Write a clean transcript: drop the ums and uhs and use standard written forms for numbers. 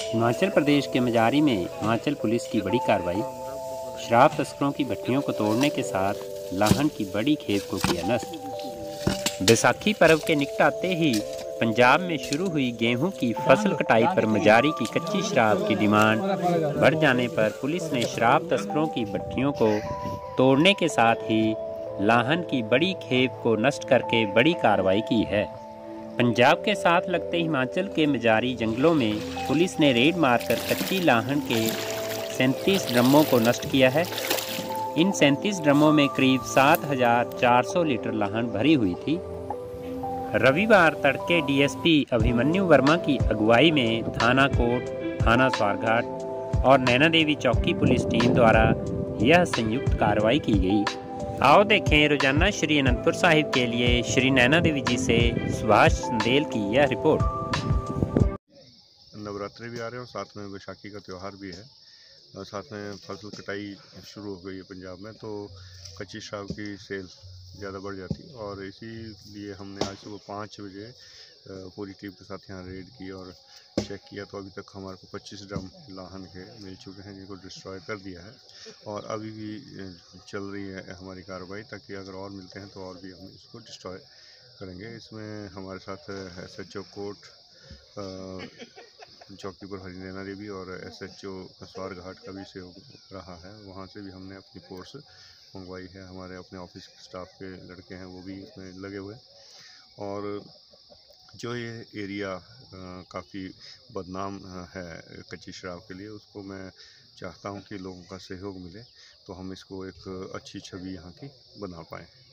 हिमाचल प्रदेश के मजारी में हिमाचल पुलिस की बड़ी कार्रवाई। शराब तस्करों की भट्टियों को तोड़ने के साथ लाहन की बड़ी खेप को किया नष्ट। बैसाखी पर्व के निकट आते ही पंजाब में शुरू हुई गेहूं की फसल कटाई पर मजारी की कच्ची शराब की डिमांड बढ़ जाने पर पुलिस ने शराब तस्करों की भट्टियों को तोड़ने के साथ ही लाहन की बड़ी खेप को नष्ट करके बड़ी कार्रवाई की है। पंजाब के साथ लगते हिमाचल के मजारी जंगलों में पुलिस ने रेड मारकर कच्ची लाहन के 37 ड्रमों को नष्ट किया है। इन 37 ड्रमों में करीब 7,400 लीटर लाहन भरी हुई थी। रविवार तड़के डीएसपी अभिमन्यु वर्मा की अगुवाई में थाना कोट, थाना स्वारघाट और नैना देवी चौकी पुलिस टीम द्वारा यह संयुक्त कार्रवाई की गई। आओ देखें रोजाना श्री अनंतपुर साहिब के लिए श्री नैना देवी जी से सुभाष संदेल की यह रिपोर्ट। नवरात्रि भी आ रहे हैं और साथ में बैसाखी का त्यौहार भी है और साथ में फसल कटाई शुरू हो गई है पंजाब में, तो कच्ची शराब की सेल ज़्यादा बढ़ जाती है और इसीलिए हमने आज सुबह 5 बजे पूरी टीम के साथ यहाँ रेड की और चेक किया, तो अभी तक हमारे को 25 ड्रम लाहन के मिल चुके हैं जिनको डिस्ट्रॉय कर दिया है और अभी भी चल रही है हमारी कार्रवाई, ताकि अगर और मिलते हैं तो और भी हम इसको डिस्ट्रॉय करेंगे। इसमें हमारे साथ SHO कोट, चौकी पर हरी नैना देवी और SHO स्वारघाट का भी सहयोग रहा है। वहाँ से भी हमने अपनी फोर्स मंगवाई है, हमारे अपने ऑफिस स्टाफ के लड़के हैं वो भी इसमें लगे हुए। और जो ये एरिया काफ़ी बदनाम है कच्ची शराब के लिए, उसको मैं चाहता हूँ कि लोगों का सहयोग मिले तो हम इसको एक अच्छी छवि यहाँ की बना पाएँ।